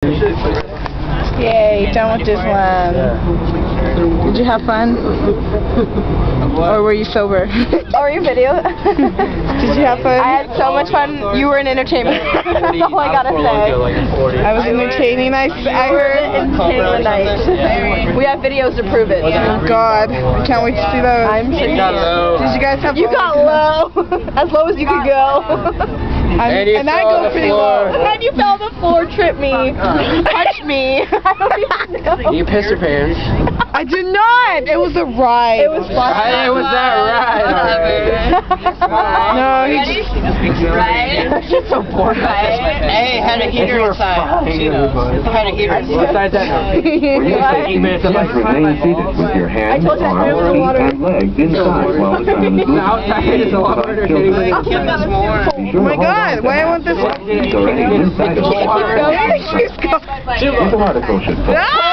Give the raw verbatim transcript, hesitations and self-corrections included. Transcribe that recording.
Yay, done with Disneyland. Did you have fun? Or were you sober? Or your video? Did you have fun? I had so much fun. You were an entertainment. That's all I gotta say. I was entertaining. I, I heard. Entertainment night. We have videos to prove it. Oh God, I can't wait to see those. I'm sure you Did you guys have You fun? got low. As low as you could go. I'm, And, and I go pretty low. And then you fell on the floor, tripped me, punched me. I don't even know. You pissed your pants. I did not. It was a ride. It was fun. I, it was that ride. No, he just. Right? That's just so boring. Hey, it had a heater inside. It had a heater inside. Besides that, eight minutes of like remain seated with your hands, arms, and legs inside while the sound is moving. outside is a lot harder to Give us more. Oh my God! Why I want this one? It's already inside of the water. Keep going. This article should Ah!